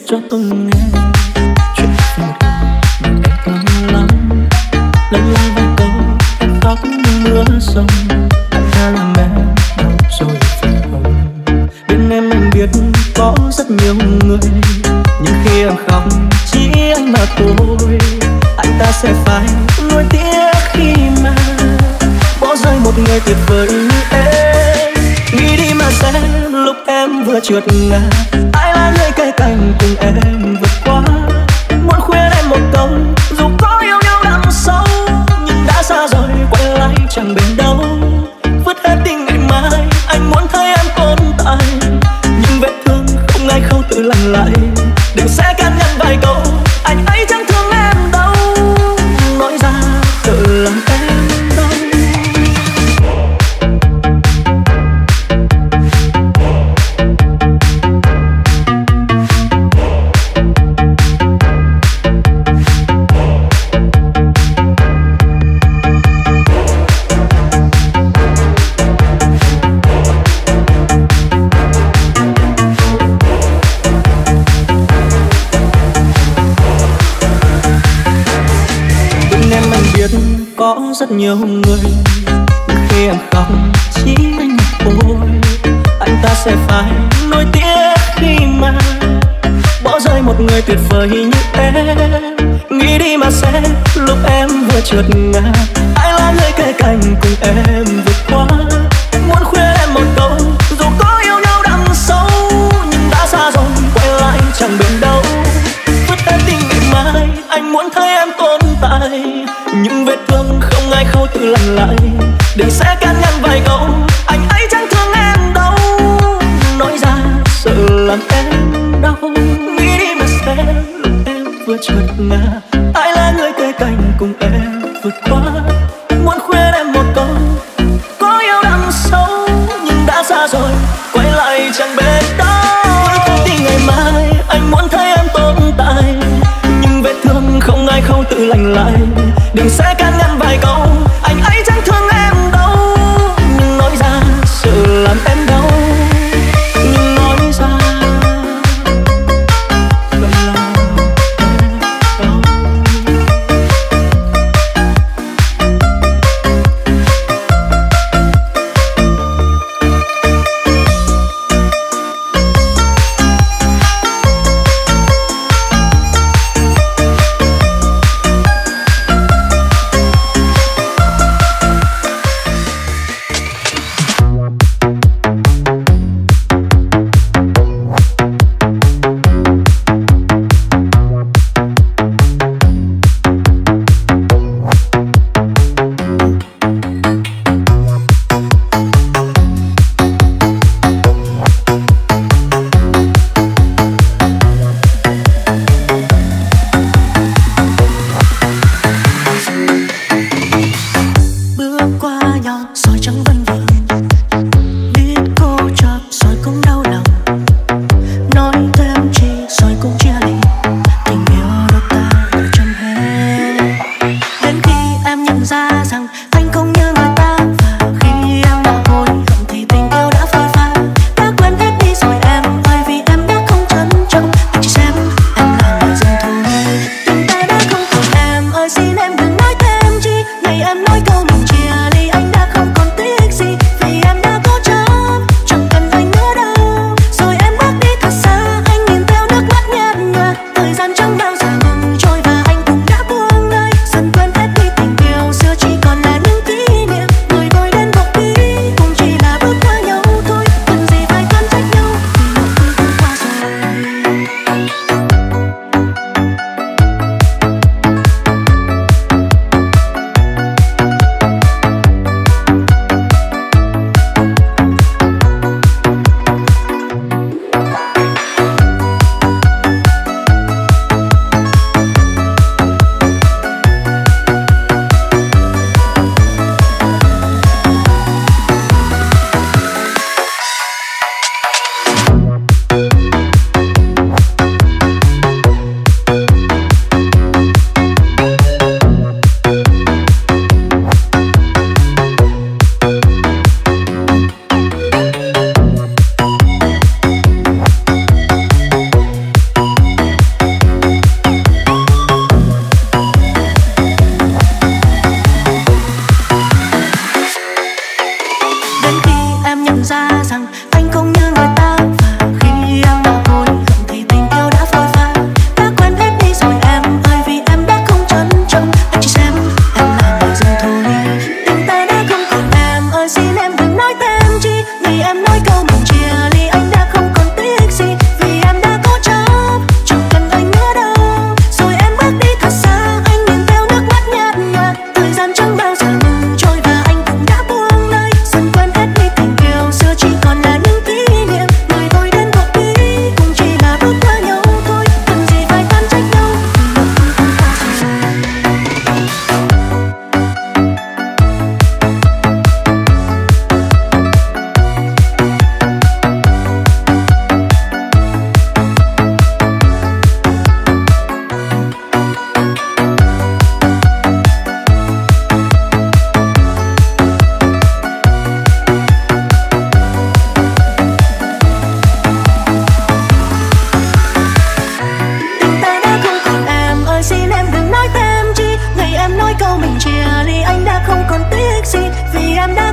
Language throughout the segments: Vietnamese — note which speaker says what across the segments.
Speaker 1: cho tôi nghe chuyện một người mà em thương lắm. Lần lại vài câu em khóc như mưa sông, anh ta làm em đau rồi phải không? Bên em anh biết có rất nhiều người, nhưng khi em khóc chỉ anh mà thôi. Anh ta sẽ phải nuối tiếc khi mà bỏ rơi một người tuyệt vời như em. Nghĩ đi mà xem lúc em vừa trượt ngã, ai là người cây cành cùng em vượt qua. Muốn khuyên em một câu, dù có yêu nhau đậm sâu, nhưng đã xa rồi quay lại chẳng bền đâu. Vứt hết đi ngày mai, anh muốn thấy em tồn tại, nhưng vết thương không ai khâu tự lành lại. Đừng sẽ can nhẫn vài câu, anh ấy chẳng thương em đâu, nói ra tự làm em đau. Có rất nhiều người, khi em khóc chỉ anh một thôi. Anh ta sẽ phải nuối tiếc khi mà bỏ rơi một người tuyệt vời như em. Nghĩ đi mà xem lúc em vừa trượt ngã, ai là người kề cạnh cùng em vượt qua. Muốn khuyên em một câu, dù có yêu nhau đậm sâu, nhưng đã xa rồi quay lại chẳng bền đâu. Vứt hết tình ngày mai, anh muốn thấy em tồn tại, nhưng vết thương không ai khâu tự lành lại. Đừng sẽ can nhẫn vài câu, anh ấy chẳng thương em đâu, nói ra sợ làm em đau. Nghĩ đi mà xem lúc em vừa trượt ngã, ai là người kề cạnh cùng em vượt qua. Muốn khuyên em một câu, có yêu đậm sâu, nhưng đã xa rồi quay lại chẳng bền đâu. Thì ngày mai anh muốn thấy em tồn tại, nhưng vết thương không ai khâu tự lành lại. Đừng sẽ can nhẫn vài câu, anh ấy chẳng thương em đâu, nhưng nói ra sợ làm em đau. Nhưng nói ra sợ làm em đau.
Speaker 2: Xin em đừng nói thêm chi, ngày em nói câu mình chia ly anh đã không còn tiếc gì.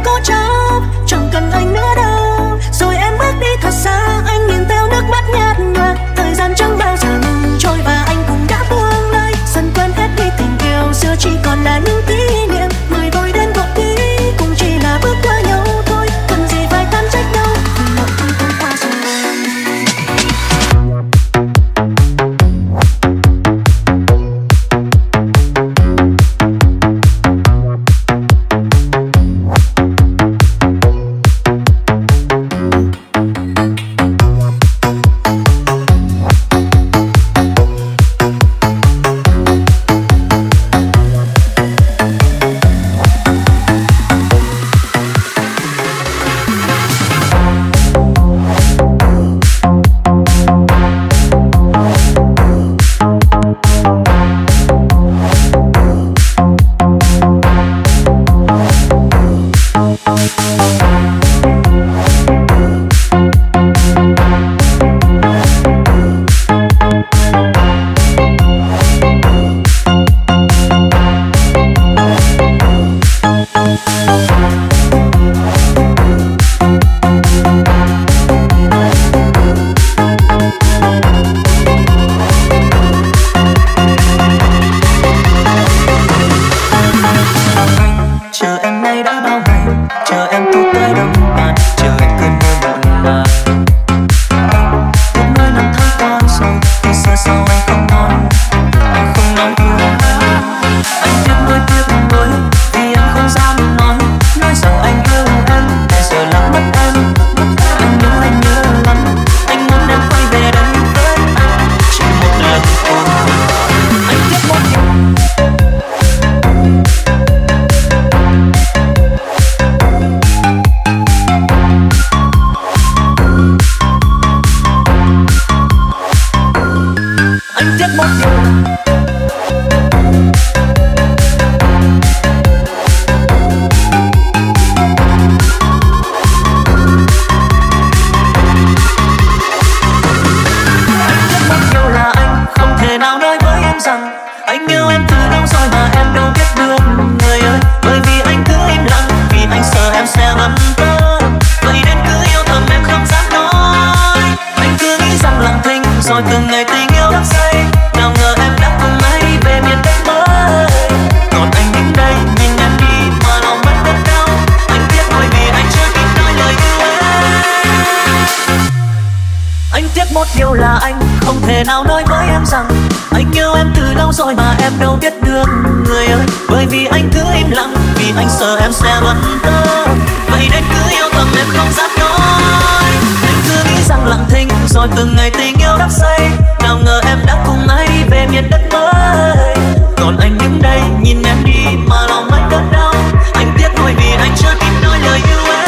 Speaker 1: cố chấp, chẳng cần anh nữa đâu. Rồi em bước đi thật xa, anh nhìn theo nước mắt nhạt nhòa. Thời gian chẳng bao giờ ngừng trôi và anh cũng đã buông lời. Dần quên hết đi tình yêu xưa, chỉ còn là những kỷ niệm. Người vội đến vội đi, cũng chỉ là bước qua nhau thôi. Cần gì phải than trách đâu, vì mọi thứ không qua rồi.
Speaker 2: Nào nói với em rằng anh yêu em từ lâu rồi mà em đâu biết được người ơi. Bởi vì anh cứ im lặng, vì anh sợ em sẽ bận tâm. Vậy nên cứ yêu thầm em không dám nói. Anh cứ nghĩ rằng lặng thinh rồi từng ngày tình yêu đắp say. Nào ngờ em đã cùng ai đi về miền đất mới. Còn anh đứng đây nhìn em đi mà lòng anh đớn đau. Anh tiếc nuối vì anh chưa kịp nói lời yêu em.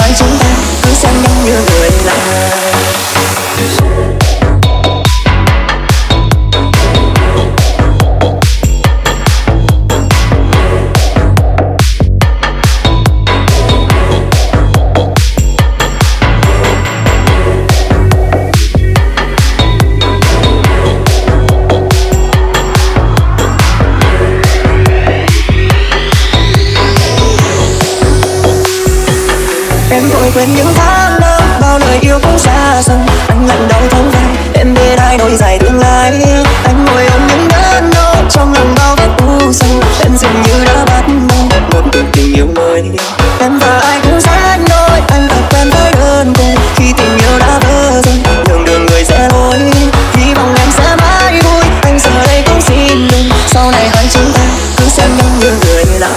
Speaker 2: hai chúng ta cứ xem nhau như người lạ. Em vội quên những tháng năm bao lời yêu cũng xa dần. Anh lặng đầu thấu vai em bên ai nối dài tương lai. Anh ngồi ôm những đớn đau trong lòng bao vết u sầu. Em dường như đã bắt đầu một cuộc tình yêu mới. Em và ai cũng rất đôi, anh tập quen với đơn côi. Khi tình yêu đã vỡ rồi nhường đường người sẽ lối. Hy vọng em sẽ mãi vui, anh giờ đây cũng xin đừng. Sau này hai chúng ta cứ xem nhau như người lạ.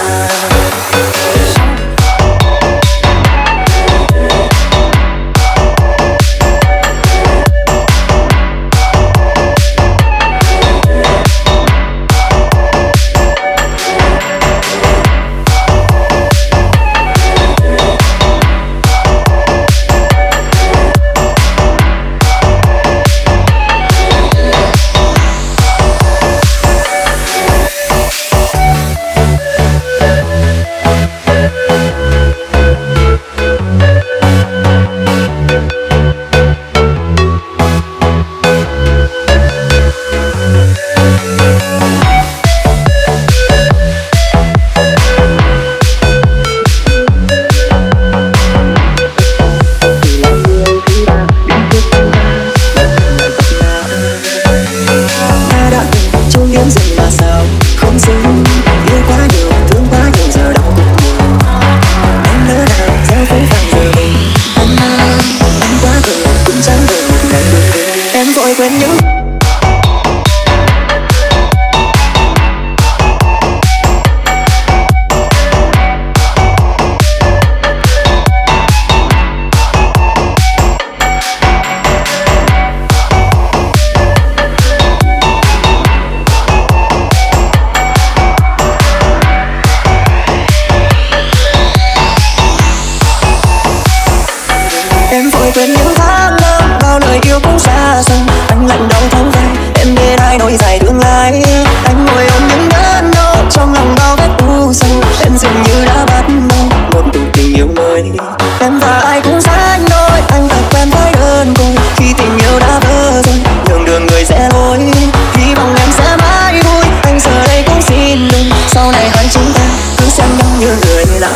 Speaker 2: Em vội quên những tháng năm bao lời yêu cũng xa dần. Anh lặng đầu thấu vai em bên ai nối dài tương lai. Anh ngồi ôm những đớn đau trong lòng bao vết u sầu. Em dường như đã bắt đầu một cuộc tình yêu mới. Em và ai cũng rất đôi, anh tập quen với đơn côi. Khi tình yêu đã vỡ rồi nhường đường người sẽ lối. Hy vọng em sẽ mãi vui, anh giờ đây cũng xin đừng. Sau này hai chúng ta cứ xem nhau như người lạ.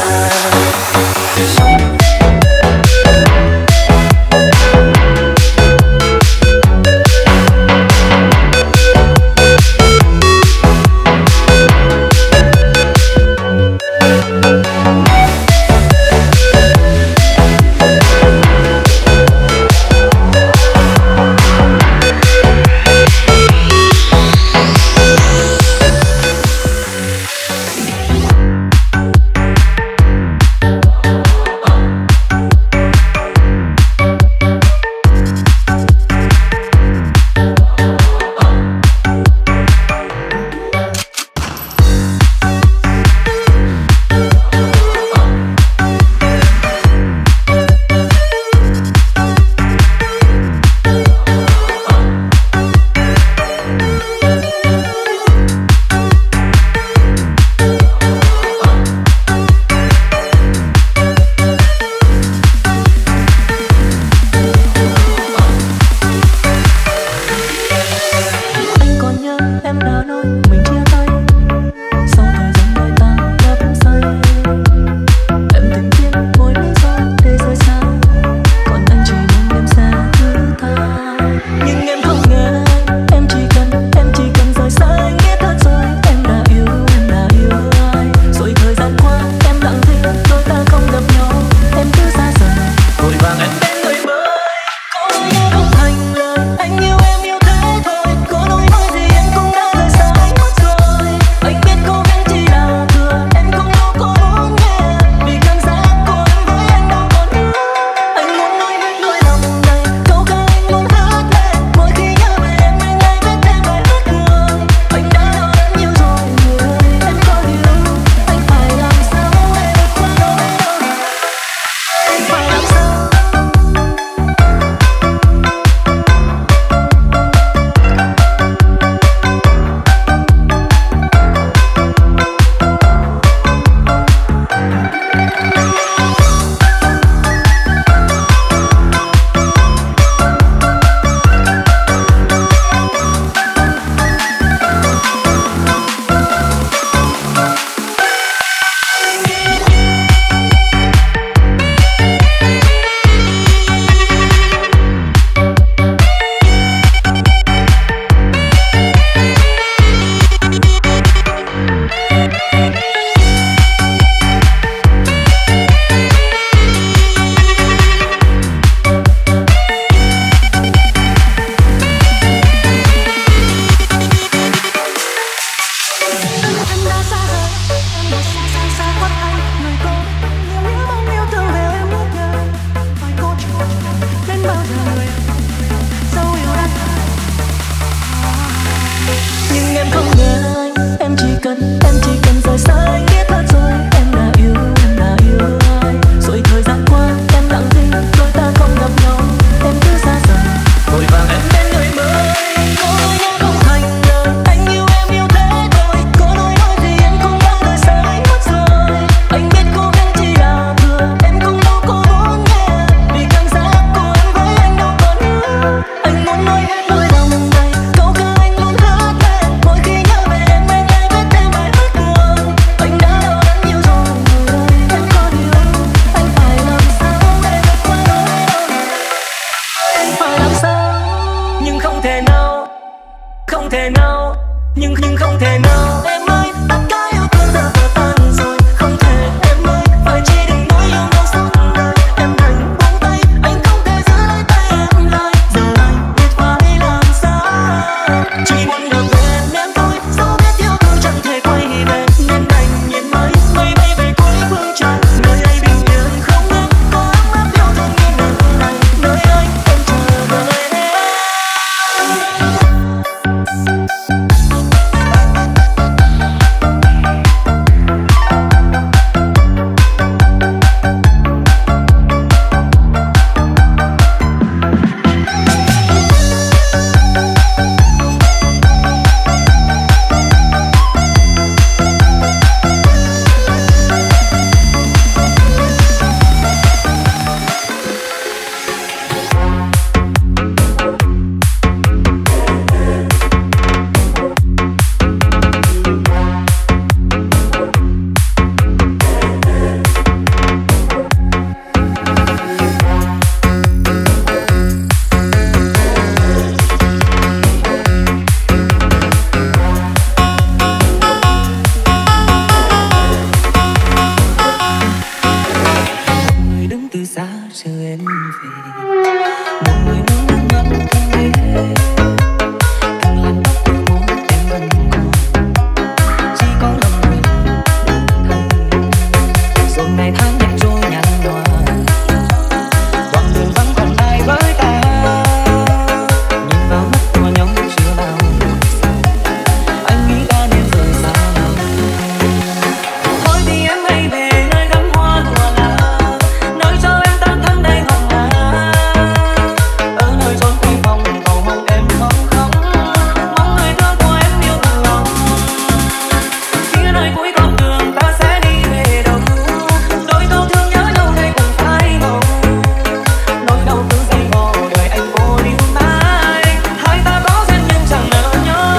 Speaker 1: từ xa chờ em về. Một người muốn nắng ngắm không biết anh làm tóc từ môi em vẫn còn chỉ có lòng mình đơn thân. Rồi ngày tháng đẹp trôi nhạt nhòa, quãng đường vắng còn ai với ta. Nhìn vào mắt của nhau chưa bao giờ anh nghĩ ta nên rời xa nhau. Thôi thì em hãy về nơi gắm hoa lụa là nơi cho em tan thân đầy ngọt ngào. Ở nơi chốn khuya phòng cầu mong em không khóc, mong người thương của em yêu từ lòng. Phía nơi cuối con đường ta sẽ đi về đâu, đôi câu thương nhớ nhau ngày cùng phai màu. Nỗi đau cứ dày vò đời anh vô điều mãi, hai ta có duyên nhưng chẳng nỡ nhau.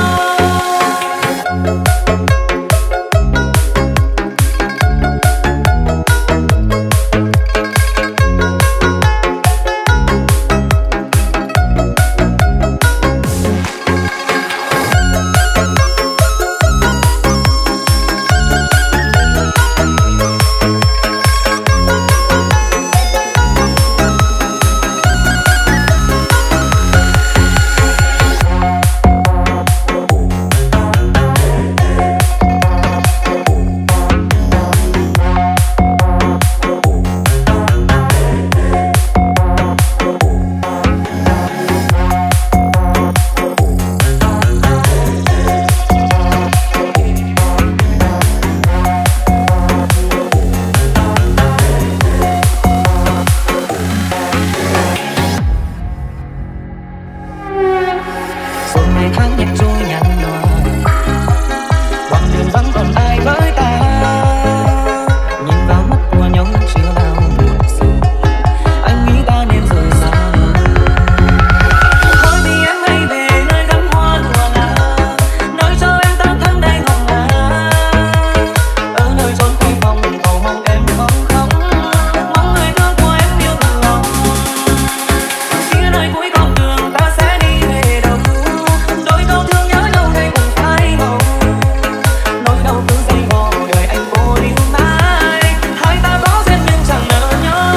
Speaker 1: Rồi ngày tháng đẹp trôi nhạt nhòa, quãng đường vắng còn ai với ta. Nhìn vào mắt của nhau chưa bao giờ anh nghĩ ta nên rời xa nhau. Thôi thì em hãy về nơi gắm hoa lụa là nơi cho em tan thân đầy ngọt ngào. Ở nơi chốn khuya phòng cầu mong em không khóc, mong người thương của em yêu từ lòng. Phía nơi cuối con đường ta sẽ đi về đâu, đôi câu thương nhớ nhau ngày cùng phai màu. Nỗi đau cứ dày vò đời anh vô điều mãi, hai ta có duyên nhưng chẳng nỡ nhau.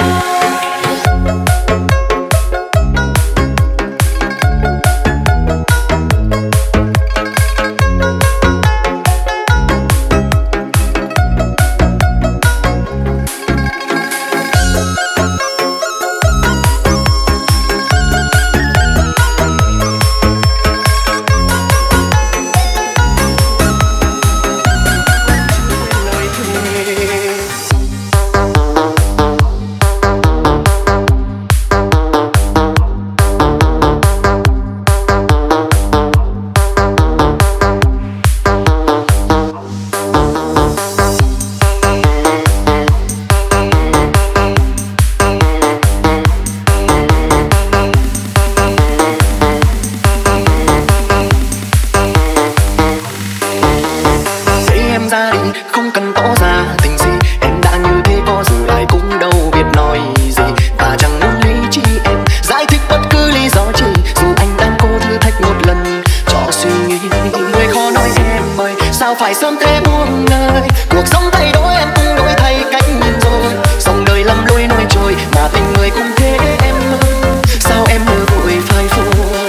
Speaker 1: Gia đình không cần tỏ ra tình gì, em đã như thế có dù ai cũng đâu biết nói gì. Và chẳng muốn lý trí em giải thích bất cứ lý do gì, dù anh đang cố thử thách một lần cho suy nghĩ. Người khó nói em ơi, sao phải sớm thế buông lời. Cuộc sống thay đổi em cũng đổi thay cách nhìn rồi, dòng đời lầm lối nổi trôi mà tình người cũng thế em ơi. Sao em mơ vội phai phôi,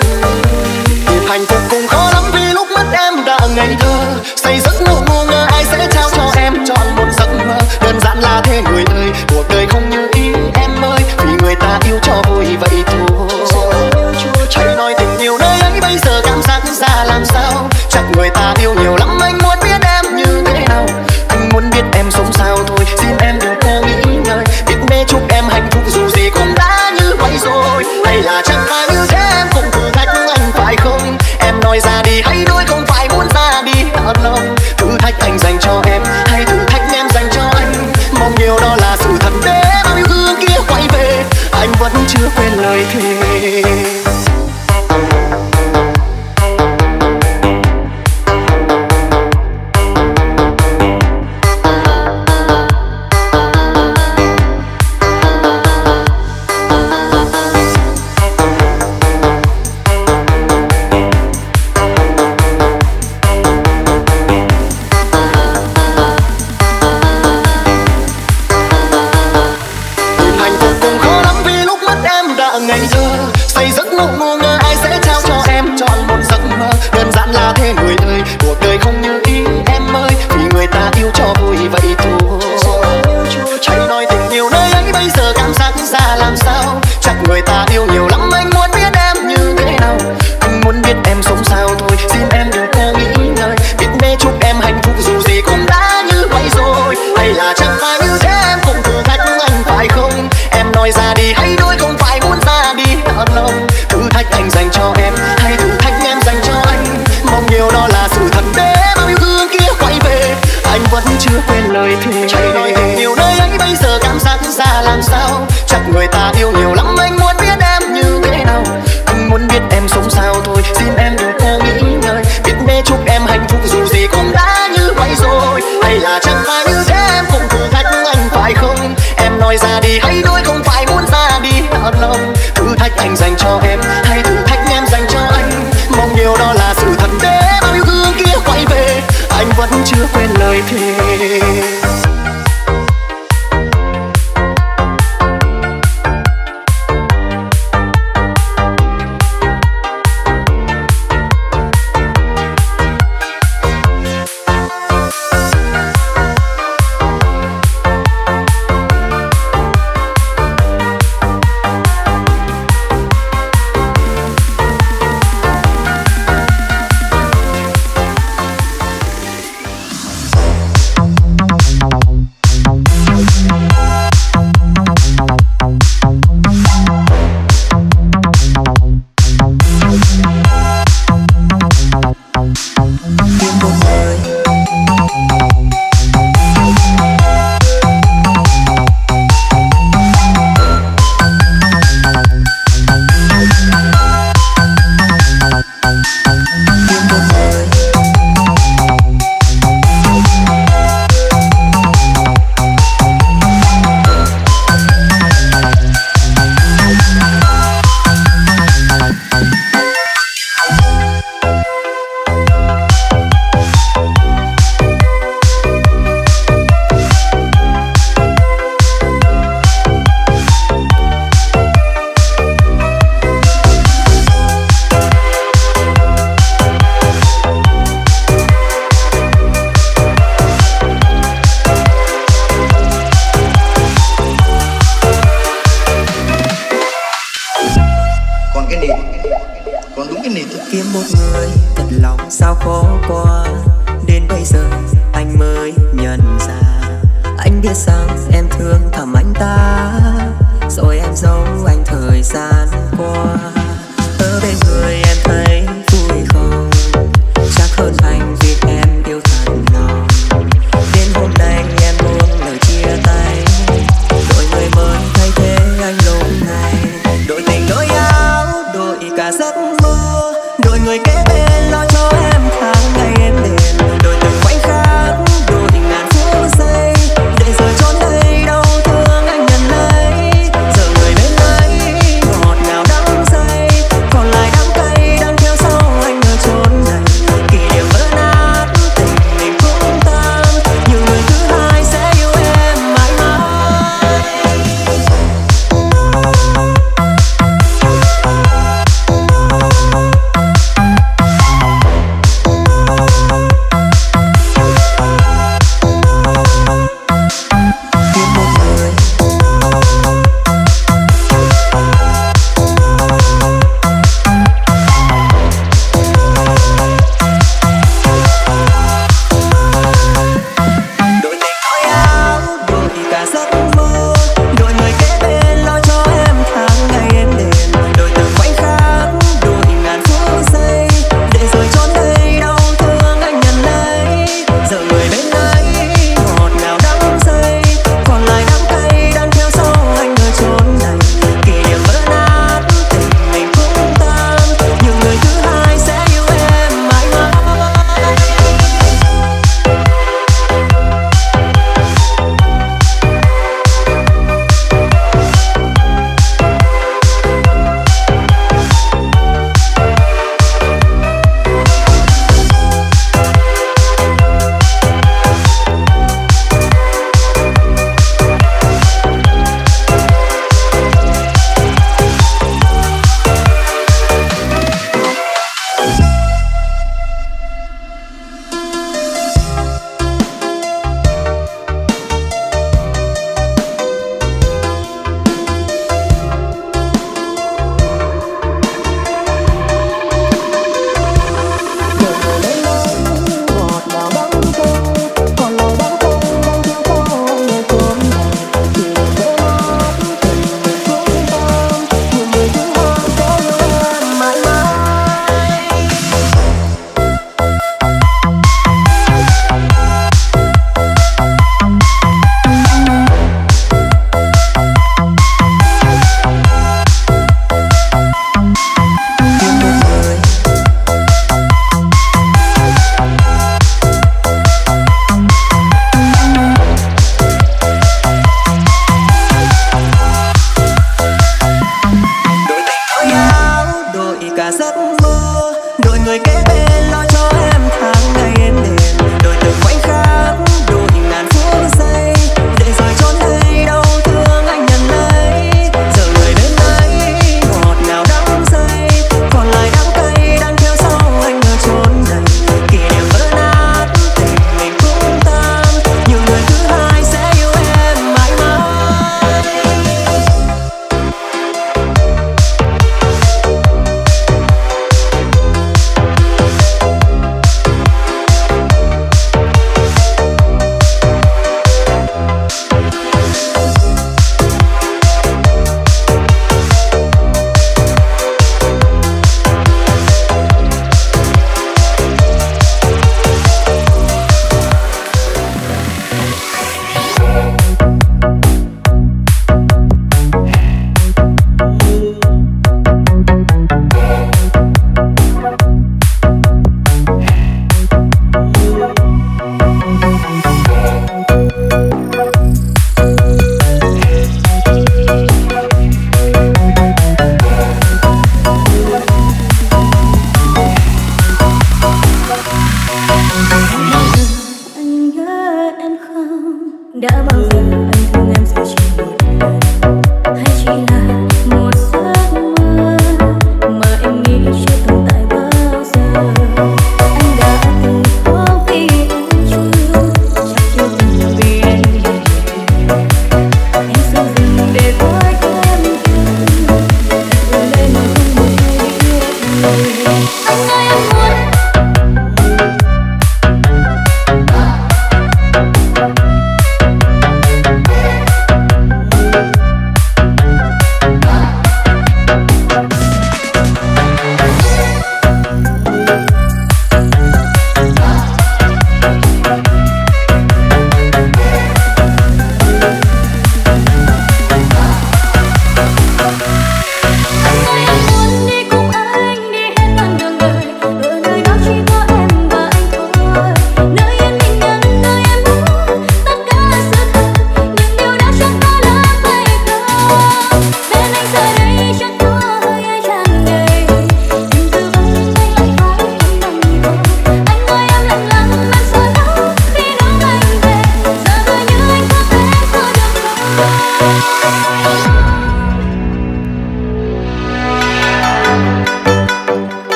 Speaker 1: tìm hạnh phúc cũng khó lắm vì lúc mất em đã ngây thơ. Say giấc ngủ ngu ngơ ai sẽ trao cho em trọn một giấc mơ. Đơn giản là thế người ơi, cuộc đời không như ý em ơi, vì người ta yêu cho vui vậy thôi. Hãy nói tình yêu nơi ấy bây giờ cảm giác ra làm sao. Chắc người ta yêu nhiều lắm, anh muốn biết em như thế nào. Anh muốn biết em sống sao thôi, xin em đừng cố nghĩ ngợi. Biết mê chúc em hạnh phúc dù gì cũng đã như vậy rồi. Hay là chẳng phải như thế em cũng thử thách anh phải không? Em nói ra đi hãy đôi không phải muốn ra đi thật lòng. Thử thách anh dành cho em hay thử thách em dành cho anh, mong nhiều đó là sự thật để bao yêu thương kia quay về. Anh vẫn chưa quên lời thề.
Speaker 3: sợ ngày thơ say giấc ngủ ngu ngơ ai sẽ trao cho em trọn một giấc mơ đơn giản là thế người ơi cuộc đời không như ý em ơi vì người ta yêu cho vui vậy thôi hãy nói tình yêu nơi ấy bây giờ cảm giác ra làm sao chắc người ta yêu nhiều lắm anh muốn biết em như thế nào anh muốn biết em sống sao thôi xin em đừng có nghĩ ngợi biết mê chúc em hạnh phúc dù gì cũng đã như vậy rồi hay là chẳng phải như thế em cũng thử thách anh phải không em nói ra đi hay đôi không phải muốn ra đi thật lòng thử thách anh dành cho em hay thử thách em dành cho anh mong nhiều đó là sự thật để bao yêu thương kia quay về anh vẫn chưa quên lời thề hãy nói tình yêu nơi ấy bây giờ cảm giác ra làm sao chắc người ta yêu nhiều lắm anh muốn biết em như thế nào anh muốn biết em sống sao thôi xin em đừng có nghĩ ngợi biết mê chúc em hạnh phúc dù gì cũng đã như vậy rồi hay là chẳng phải như thế em cũng thử thách anh phải không em nói ra đi hay đôi không phải muốn ra đi thật lòng thử thách anh dành cho em hay thử thách em dành cho anh mong nhiều đó là sự thật để bao yêu thương kia quay về anh vẫn chưa quên lời thề.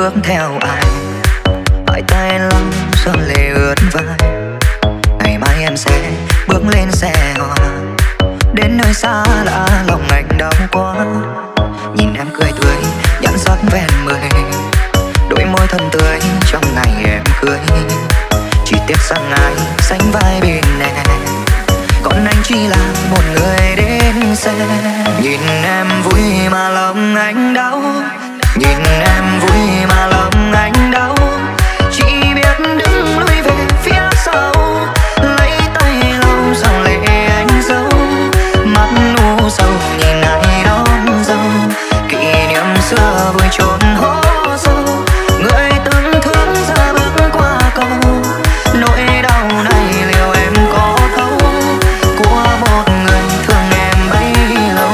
Speaker 2: bước theo ai, hai tay lắng giọt lệ ướt vai. Ngày mai em sẽ bước lên xe hoa, đến nơi xa lạ lòng anh đau quá. Nhìn em cười tươi nhãn sắc ven mười, đôi môi thân tươi trong ngày em cưới. Chỉ tiếc rằng ai sánh vai bên em, còn anh chỉ là một người đến xe. Nhìn em vui mà lòng anh đau, nhìn em vui mà lòng anh đau. Chỉ biết đứng lùi về phía sau, lấy tay lau dòng lệ anh giấu. Mắt u sầu nhìn ai đón dâu, kỷ niệm xưa vui trốn hố sâu. Người từng thương ra bước qua cầu, nỗi đau này liệu em có thấu, của một người thương em bấy lâu.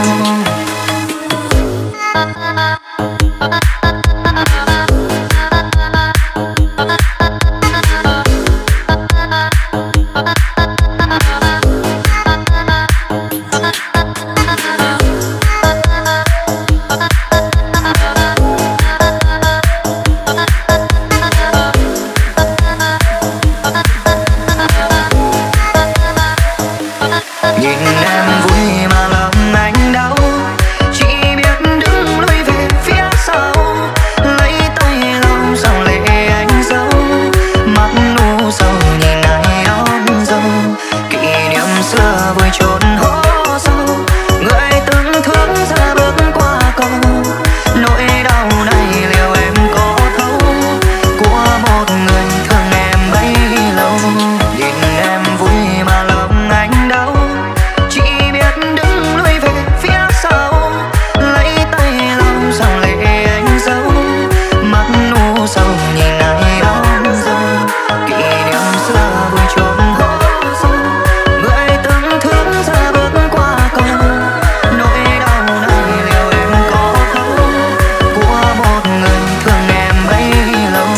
Speaker 2: Nhìn em vui mà lòng anh đau, chỉ biết đứng lùi về phía sau, lấy tay lau dòng lệ anh giấu. Mắt u sầu nhìn ai đón dâu, kỷ niệm xưa vui trốn hố sâu. Người từng thương ra bước qua cầu, nỗi đau này liệu em có thấu, của một người thương em bấy lâu. Nhìn em vui mà lòng anh đau, chỉ biết đứng lùi về phía sau, lấy tay lau dòng lệ anh giấu. Mắt u sầu nhìn ai đón dâu, kỷ niệm xưa vui trốn hố sâu. Người từng thương ra bước qua cầu, nỗi đau này liệu em có thấu, của một người thương em bấy lâu.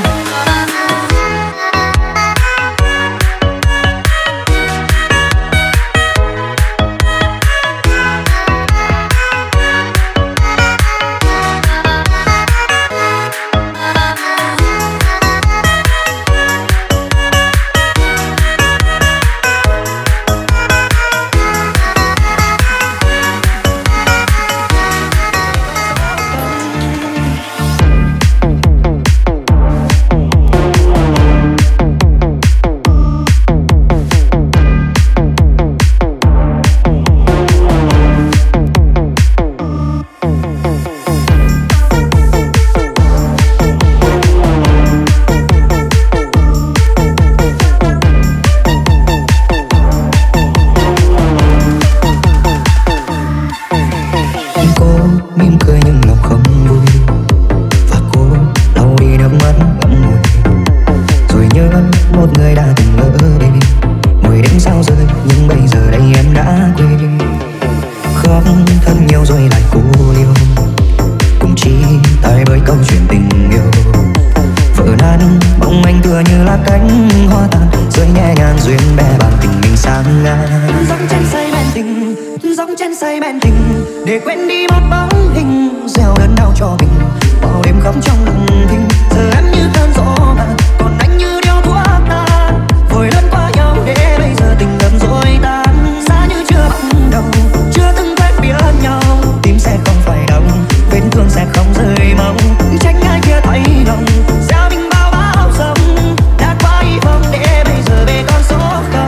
Speaker 2: Cô mỉm cười nhưng lòng không vui, và cô lau đi nước mắt ngậm ngùi, rồi nhớ một người đã từng lỡ đi. Mười đêm sao rơi nhưng bây giờ đây em đã quên. Khóc thật nhiều rồi lại cố liêu, cùng chi tại bởi câu chuyện tình yêu. Vỡ nát bóng anh tựa như là cánh hoa tàn, rơi nhẹ nhàng duyên bè bàn tình mình sang ngang. Dòng chân say men tình, dòng chân say men tình, để quên đi một bóng hình, gieo đớn đau cho mình. Bao đêm khóc trong lòng thinh, giờ em như cơn gió màn, còn anh như điếu thuốc tan. Vội lướt qua nhau để bây giờ tình đậm rồi tan. Xa như chưa bắt đầu, chưa từng quen biết nhau. Tim sẽ không phải đau, vết thương sẽ không rơi máu. Trách ai kia thấy lòng, gieo mình bao bão giông. Đã qua hy vọng để bây giờ về con số không.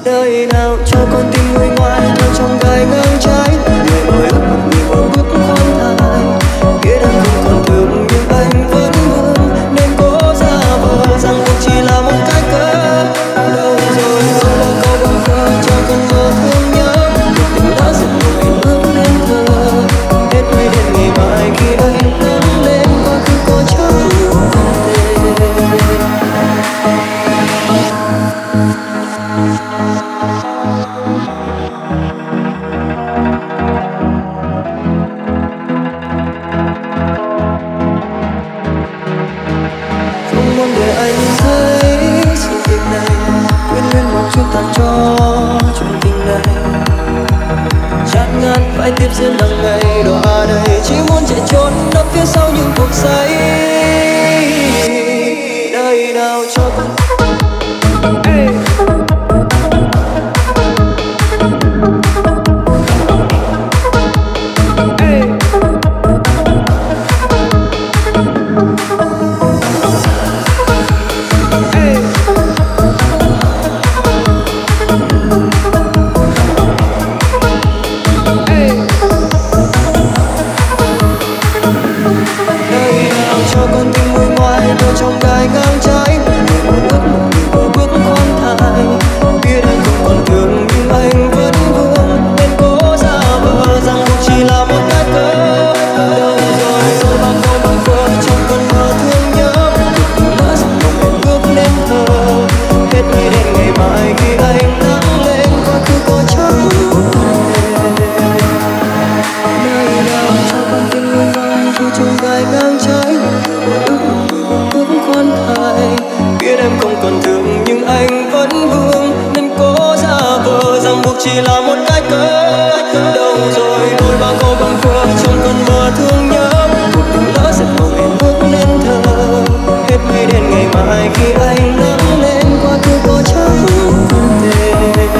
Speaker 1: Đời nào cho con tim người ngoài theo trong gai ngang trái, người mơ ước một người một bước khoan thai. Biết anh không còn thương nhưng anh vẫn vương, nên cố giả vờ rằng cuộc chỉ là một cái cớ. Đâu rồi đâu là câu bâng khuâng cho con mơ thương nhớ, cuộc tình đã dần người bước nên thơ. Hết ngày đến ngày mai khi anh lớn lên, quá khứ có chẳng tặng cho chuyện tình này. Chát ngát phải tiếp diễn hàng ngày đọa đầy, chỉ muốn chạy trốn nấp phía sau những cuộc say. Đời nào cho con trong gai ngang trái, một bước một bước khoan thai. Biết anh không còn thương nhưng anh vẫn vương, nên cố giả vờ rằng cuộc chỉ là một cái cớ. Đâu rồi rồi bao câu bâng khuâng trong cơn mơ thương nhớ, cuộc tình đã dần mong em bước nên thơ. Hết ngày đến ngày mai khi anh nắng lên, quá khứ có chẳng nơi nào cho con tim người ngoài dù trong gai ngang trái. Biết em không còn thương nhưng anh vẫn vương, nên cố giả vờ rằng buộc chỉ là một cái cớ. Đâu rồi đôi ba câu bâng khuâng trong cơn mơ thương nhớ, cuộc tình lỡ dần mong em bước nên thơ. Hết ngày đến ngày mai khi anh nắng lên, quá khứ có chẳng thể.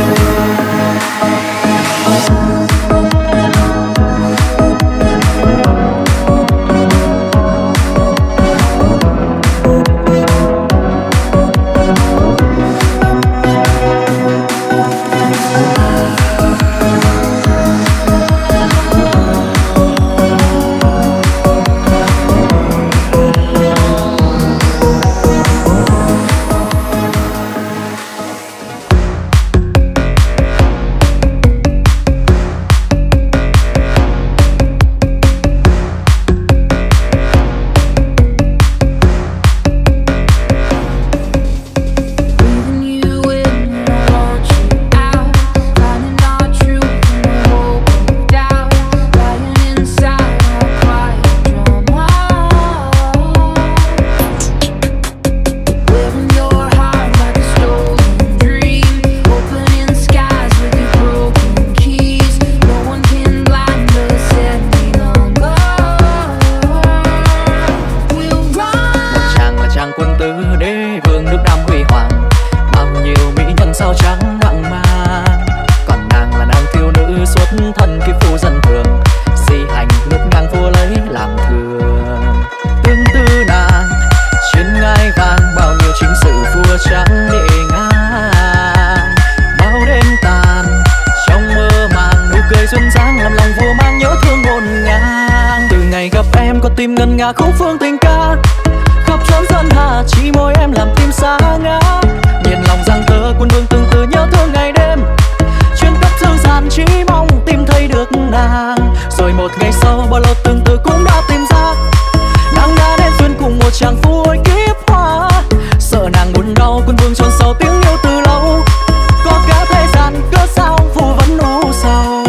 Speaker 1: Tim ngân nga khúc phương tình ca khắp chốn sơn hà, chỉ môi em làm tim xa ngã. Nhiệt lòng giang tơ quân vương từng từ nhớ thương ngày đêm, chuyên cấp thư giản chỉ mong tìm thấy được nàng. Rồi một ngày sau bao lâu từng từ cũng đã tìm ra, nàng đã đến duyên cùng một chàng phu ôi kiếp hoa. Sợ nàng buồn đau quân vương chôn sâu tiếng yêu từ lâu, có cả thế gian cớ sao phu vẫn u sầu.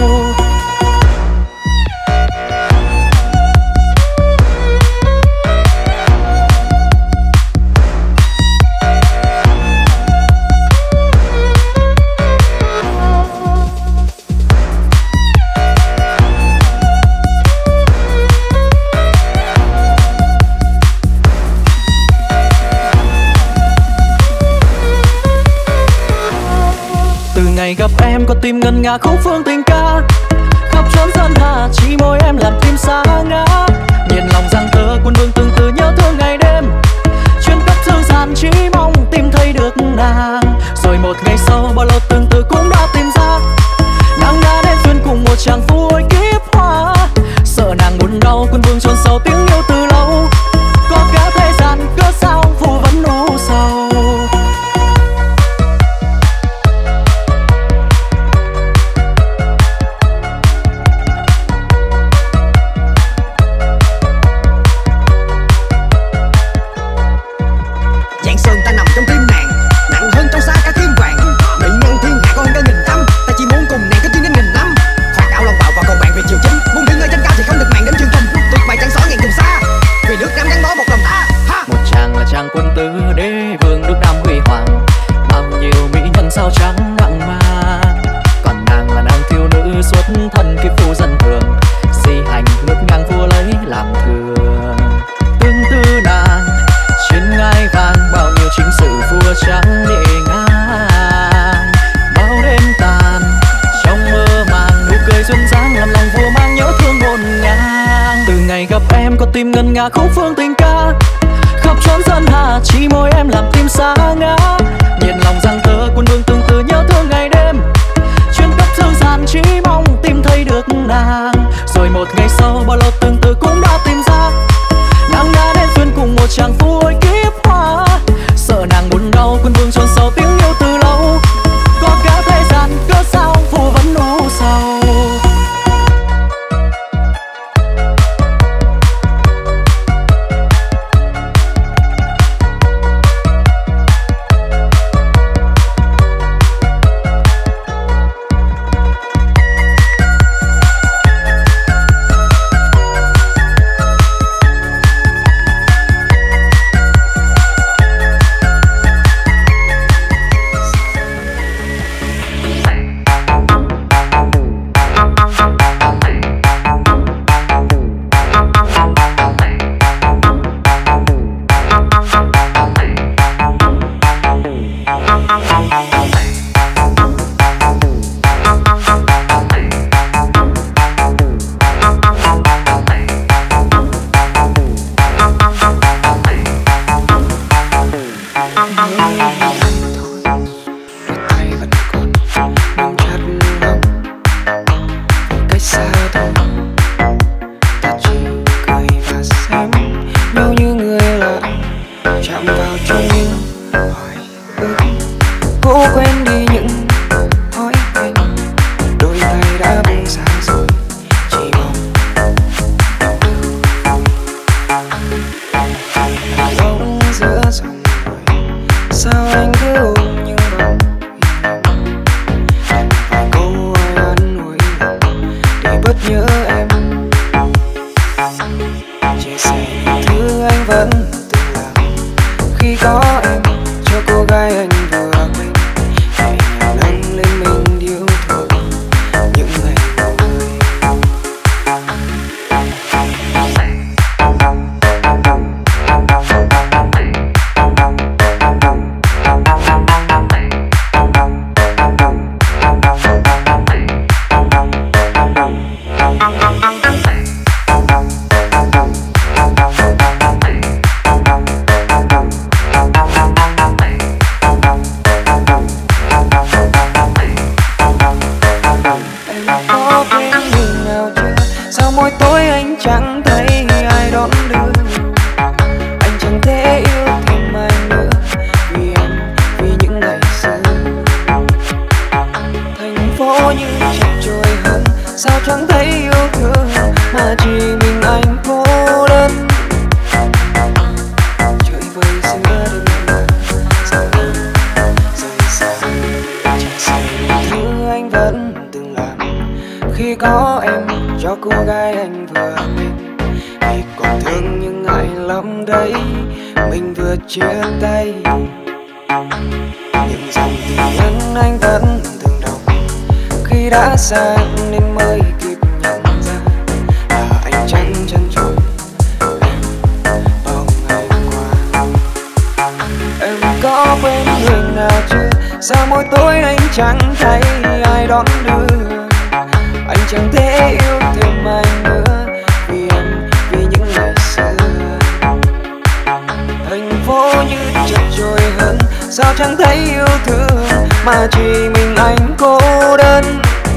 Speaker 1: Ngày gặp em có tim ngân nga khúc phương tình ca khắp chốn sơn hà, chỉ môi em làm tim xa ngã. Nhiệt lòng giang tơ quân vương từng từ nhớ thương ngày đêm, chuyên cấp thư giản chỉ mong tìm thấy được nàng. Rồi một ngày sau bao lâu từng từ tim ngân nga khúc phương tình ca. Khắp chốn dân hà chỉ môi em làm tim xa ngã. Nhiệt lòng rằng thơ quân vương từng từ nhớ thương ngày đêm. Chuyên cấp dư dàn chỉ mong tìm thấy được nàng. Rồi một ngày sau bao lâu từng từ cũng đã tìm ra. Nàng đã đến duyên cùng một chàng phu ôi kiếp hoa. Sợ nàng buồn đau quân vương chôn sâu tiếng yêu từ lâu. Có cả thế gian cớ sao phu vẫn u sầu.
Speaker 4: Xa nên mới kịp nhận ra là anh chẳng chăn trôi em bao ngày qua. Em có quên người nào chưa? Sao mỗi tối anh chẳng thấy ai đón đưa? Anh chẳng thể yêu thêm anh nữa vì em, vì những ngày xưa. Thành phố như chật chội hơn, sao chẳng thấy yêu thương mà chỉ mình anh cô đơn.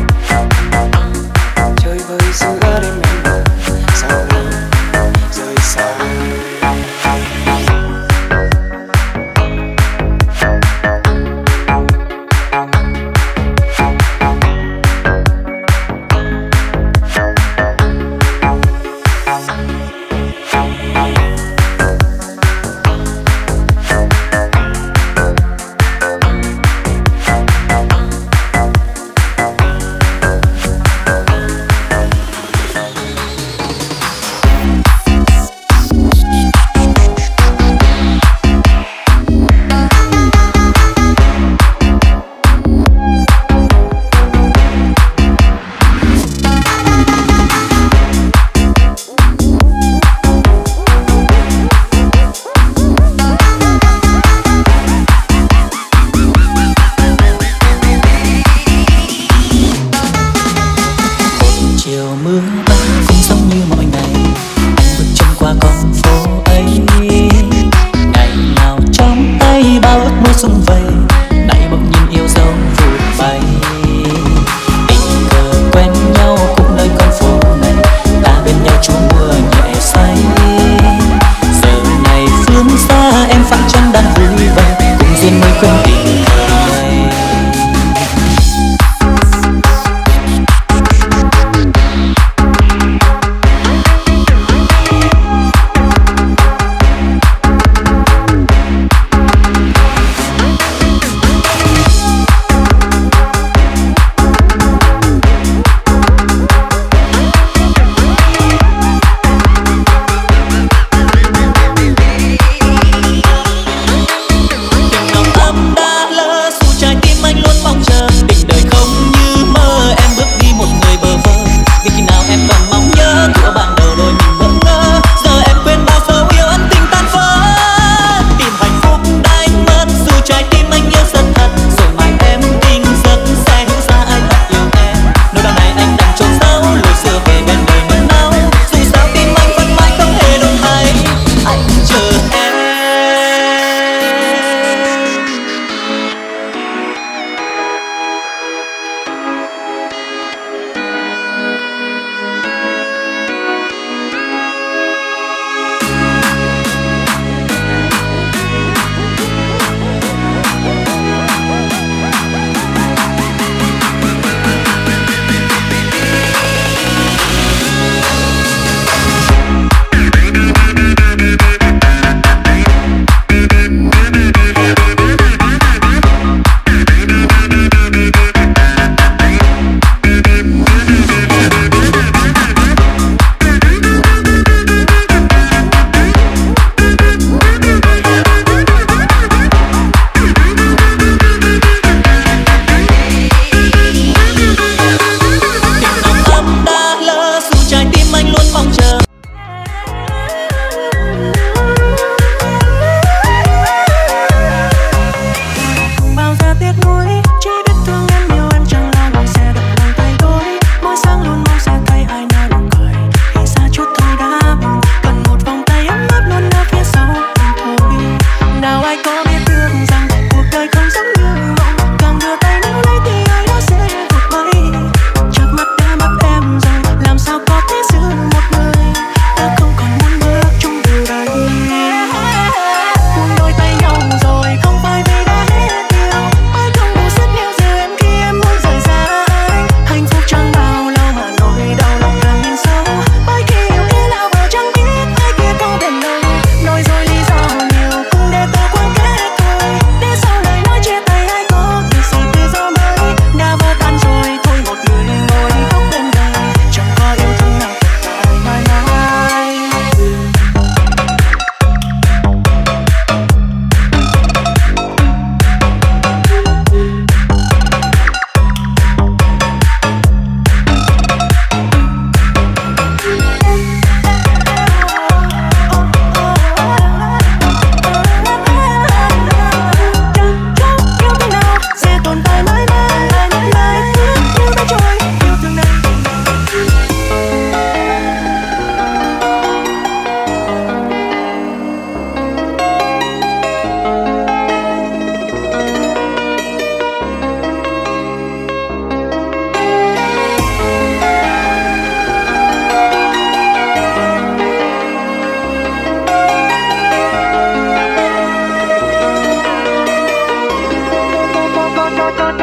Speaker 4: Giữa đêm em mơ sao em rời xa.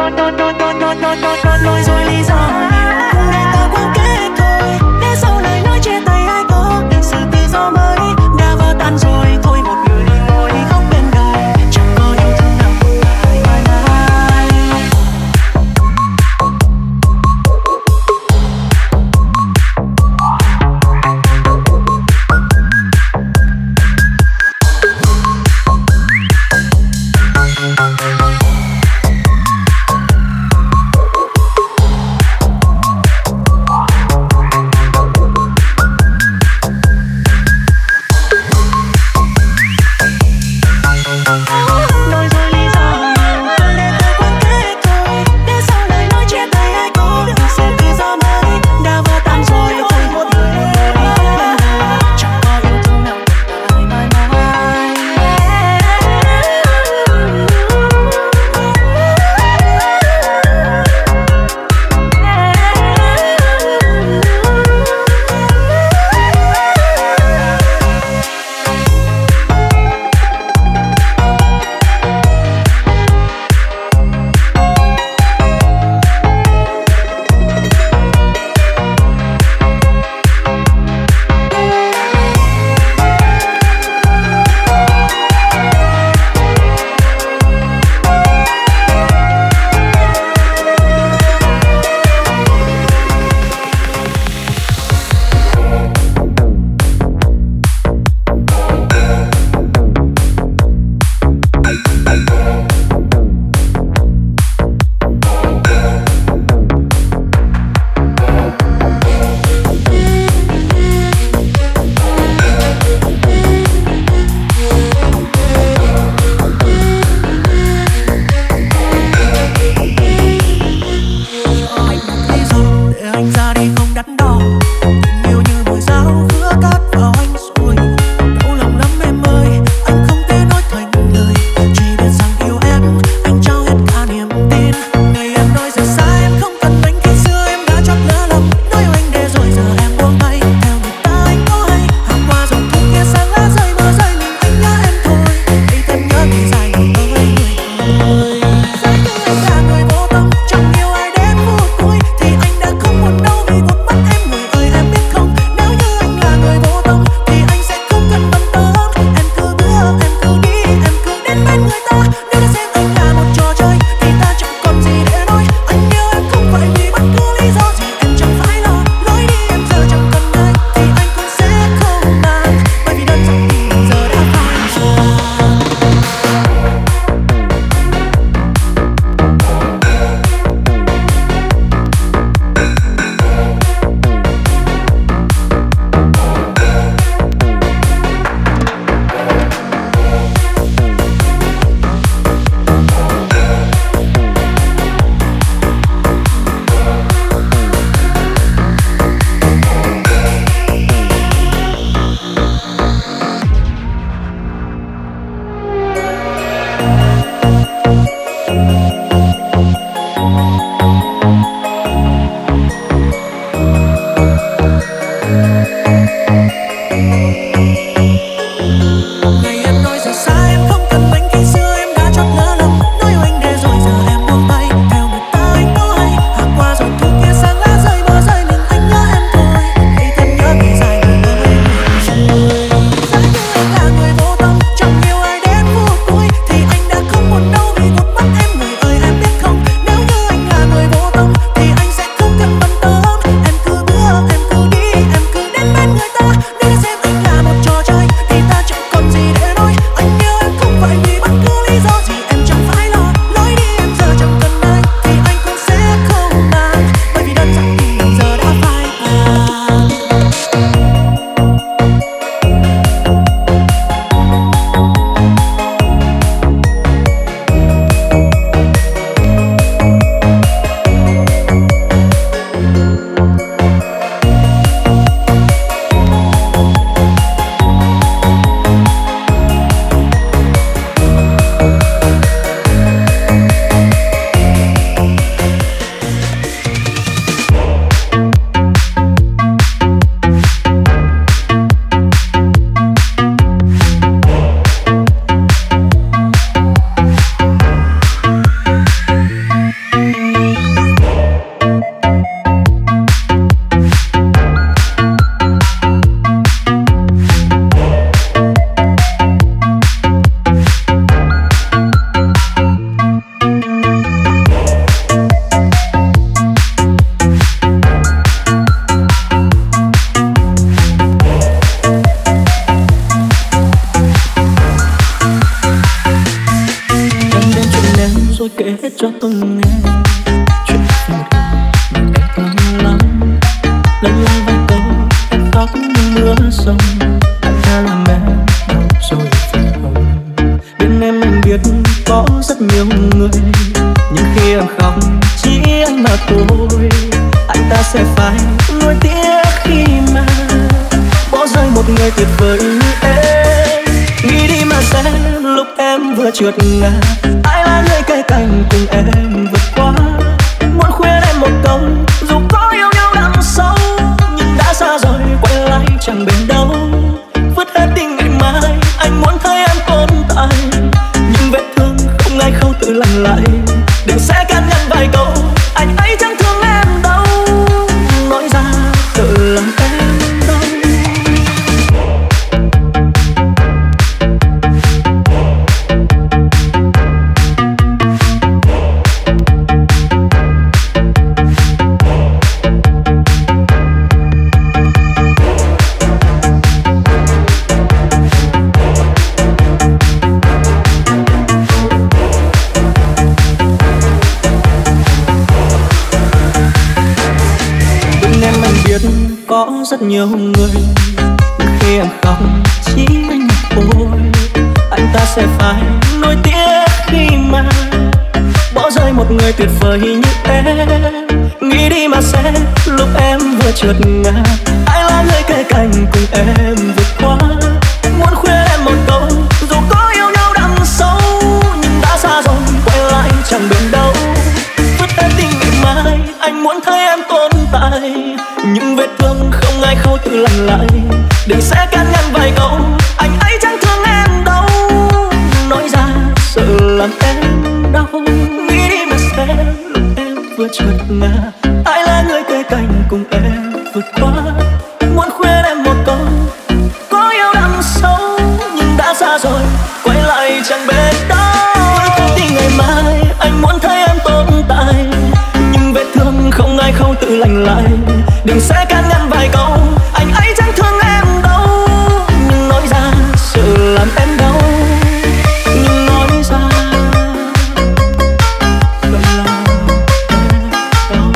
Speaker 2: nói rồi lý do nhiều không để ta quên kết thôi, để sau lời nói chia tay ai có định sự tự do mới đã vỡ tan rồi thôi, một người ngồi khóc bên đời chẳng có yêu thương nào mãi mãi mãi.
Speaker 1: cho tôi nghe chuyện tình mình em thương lắm. Lần la vài câu em khóc như mưa sông, anh ta làm em đau rồi phải không? Bên em anh biết có rất nhiều người, nhưng khi em khóc chỉ anh mà thôi. Anh ta sẽ phải nuối tiếc khi mà bỏ rơi một người tuyệt vời như em. Nghĩ đi mà xem lúc em vừa trượt ngã, ai là người kề cạnh cùng em vượt qua. Muốn khuyên em một câu, dù có yêu nhau đằng sâu, nhưng đã xa rồi quay lại chẳng bền đâu. Vứt hết đi ngày mai, anh muốn thấy em tồn tại, nhưng vết thương không ai khâu tự lành lại. Đừng sẽ can ngăn vài câu, anh ấy chẳng thương em đâu, nói ra tự làm em đau. Có rất nhiều người, khi em khóc chỉ anh một thôi. Anh ta sẽ phải nuối tiếc khi mà bỏ rơi một người tuyệt vời như em. Nghĩ đi mà xem lúc em vừa trượt ngã, ai là người kề cạnh cùng em vượt qua. Muốn khuyên em một câu, dù có yêu nhau đằng sâu, nhưng đã xa rồi quay lại chẳng bền đâu. Vứt hết tình ngày mai, anh muốn thấy em tồn tại, nhưng vết thương không ai khâu tự lành lại. Đừng sẽ can ngăn vài câu, anh ấy chẳng thương em đâu, nói ra sợ làm em đau. Nghĩ đi mà xem lúc em vừa trượt ngã, ai là người kề cạnh cùng em vượt qua. Muốn khuyên em một câu, có yêu đằng sâu, nhưng đã xa rồi quay lại chẳng bền đâu. Thì ngày mai anh muốn thấy em tồn tại, nhưng vết thương không ai khâu tự lành lại. Đừng sẽ can ngăn vài câu, anh ấy chẳng thương em đâu, nhưng nói ra sợ làm em đau. Nhưng nói ra sợ làm em đau.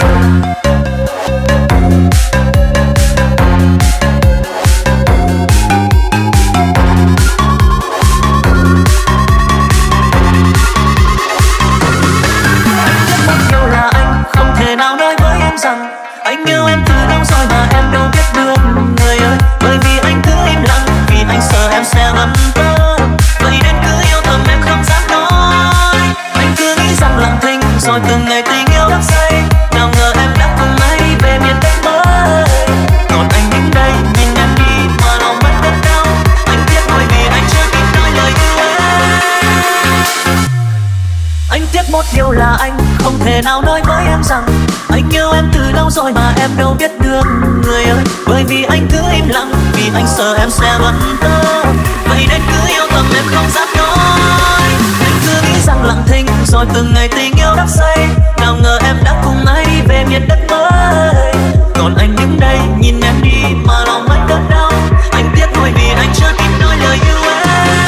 Speaker 2: Nào nói với em rằng anh yêu em từ lâu rồi mà em đâu biết được người ơi, bởi vì anh cứ im lặng vì anh sợ em sẽ vẫn tơ. Vậy nên cứ yêu thầm em không dám nói. Anh cứ nghĩ rằng lặng thinh rồi từng ngày tình yêu đắp xây, nào ngờ em đã cùng ai đi về miền đất mới. Còn anh đứng đây nhìn em đi mà lòng anh đớn đau. Anh tiếc thôi vì anh chưa kịp nói lời yêu em.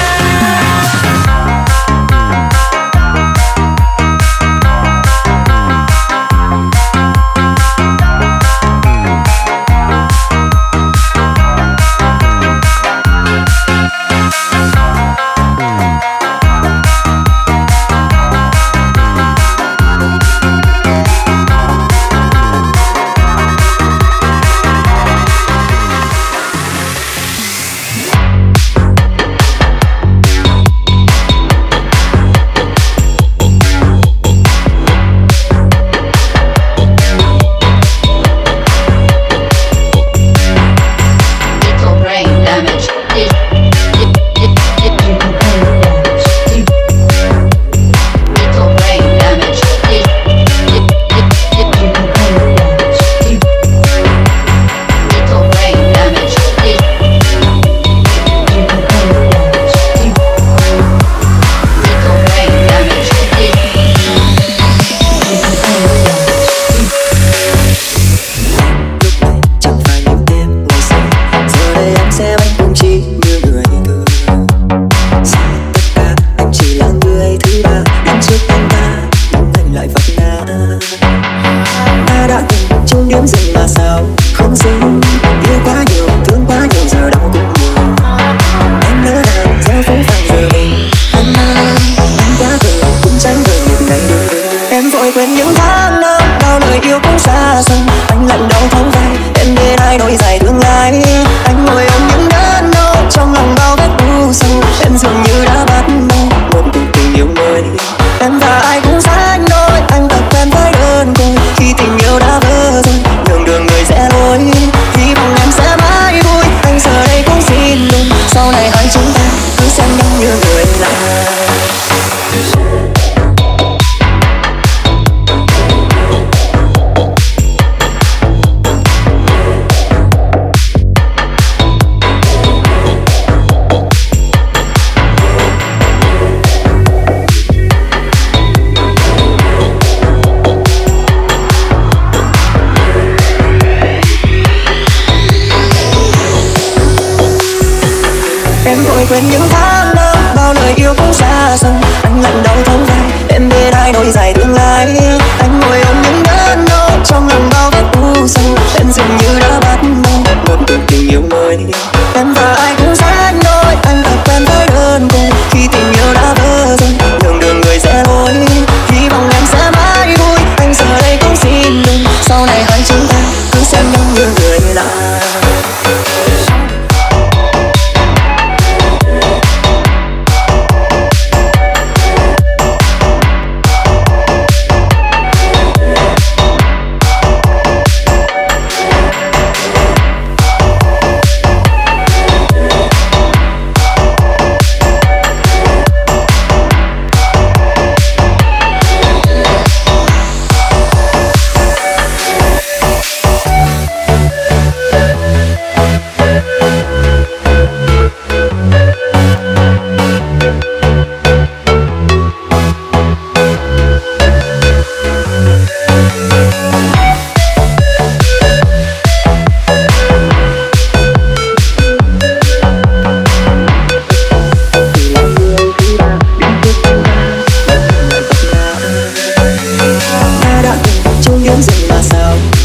Speaker 4: quên những tháng năm bao lời yêu cũng xa dần. Anh lạnh đau thấu vai em bên ai nối dài tương lai. Anh ngồi ôm những đớn đau trong lòng bao vết u sầu. Em dường như đã bắt đầu một cuộc tình yêu mới. Em và ai cũng sẽ anh đôi. Anh tập quen với đơn côi khi tình yêu đã vỡ rồi. Đường đường người sẽ lối. Hy vọng em sẽ mãi vui. Anh giờ đây cũng xin đừng. Sau này hai chúng ta cứ xem nhau như người lạ.
Speaker 1: những gì là sao.